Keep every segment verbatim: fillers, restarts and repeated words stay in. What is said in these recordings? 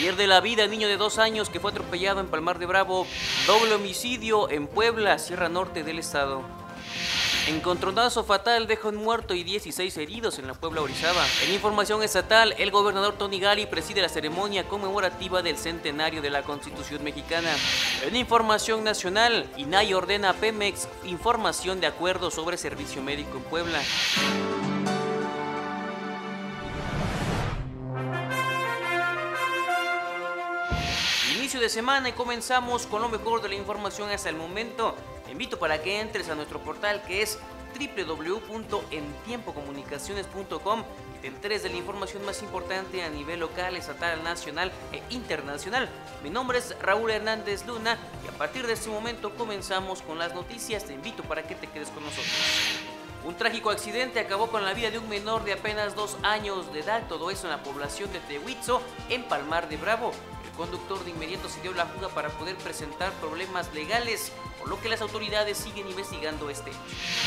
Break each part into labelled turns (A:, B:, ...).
A: Pierde la vida el niño de dos años que fue atropellado en Palmar de Bravo. Doble homicidio en Puebla, Sierra Norte del estado. Encontronazo fatal deja un muerto y dieciséis heridos en la Puebla Orizaba. En información estatal, el gobernador Tony Gali preside la ceremonia conmemorativa del centenario de la Constitución mexicana. En información nacional, INAI ordena a Pemex información de acuerdo sobre servicio médico en Puebla. Inicio de semana y comenzamos con lo mejor de la información hasta el momento. Te invito para que entres a nuestro portal que es doble u doble u doble u punto en tiempo comunicaciones punto com y te enteres de la información más importante a nivel local, estatal, nacional e internacional. Mi nombre es Raúl Hernández Luna y a partir de este momento comenzamos con las noticias. Te invito para que te quedes con nosotros. Un trágico accidente acabó con la vida de un menor de apenas dos años de edad, todo eso en la población de Tehuitzo, en Palmar de Bravo. El conductor de inmediato se dio la fuga para poder presentar problemas legales, por lo que las autoridades siguen investigando este hecho.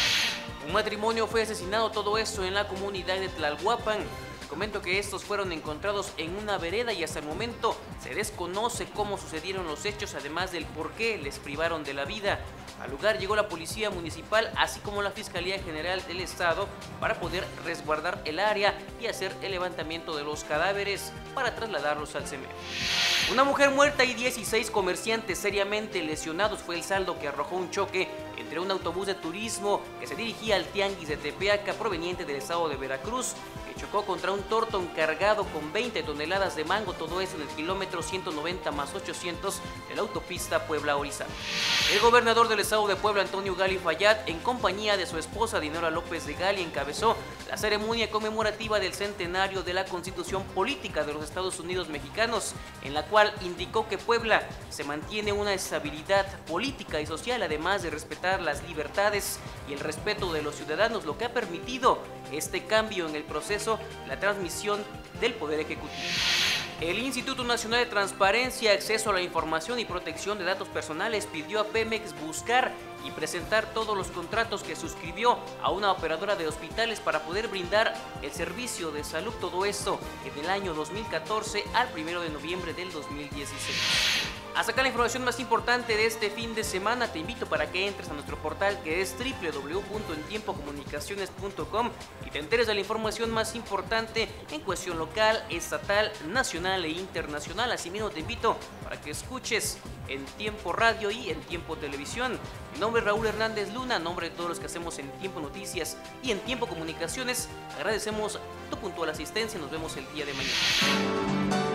A: Un matrimonio fue asesinado, todo eso en la comunidad de Tlalhuapan. Comento que estos fueron encontrados en una vereda y hasta el momento se desconoce cómo sucedieron los hechos, además del por qué les privaron de la vida. Al lugar llegó la policía municipal, así como la Fiscalía General del Estado, para poder resguardar el área y hacer el levantamiento de los cadáveres para trasladarlos al cementerio. Una mujer muerta y dieciséis comerciantes seriamente lesionados fue el saldo que arrojó un choque entre un autobús de turismo que se dirigía al Tianguis de Tepeaca proveniente del estado de Veracruz, que chocó contra un Torton cargado con veinte toneladas de mango, todo eso en el kilómetro ciento noventa más ochocientos de la autopista Puebla-Orizaba. El gobernador del estado de Puebla, Antonio Gali Fayad, en compañía de su esposa Dinora López de Gali, encabezó la ceremonia conmemorativa del centenario de la Constitución Política de los Estados Unidos Mexicanos, en la cual indicó que Puebla se mantiene una estabilidad política y social, además de respetar las libertades y el respeto de los ciudadanos, lo que ha permitido este cambio en el proceso, la transmisión del Poder Ejecutivo. El Instituto Nacional de Transparencia, Acceso a la Información y Protección de Datos Personales pidió a Pemex buscar y presentar todos los contratos que suscribió a una operadora de hospitales para poder brindar el servicio de salud, todo esto en el año dos mil catorce al primero de noviembre del dos mil dieciséis. Hasta acá la información más importante de este fin de semana. Te invito para que entres a nuestro portal que es doble u doble u doble u punto en tiempo comunicaciones punto com y te enteres de la información más importante en cuestión local, estatal, nacional e internacional. Asimismo te invito para que escuches en Tiempo Radio y en Tiempo Televisión. Mi nombre es Raúl Hernández Luna, en nombre de todos los que hacemos en Tiempo Noticias y en Tiempo Comunicaciones. Agradecemos tu puntual asistencia y nos vemos el día de mañana.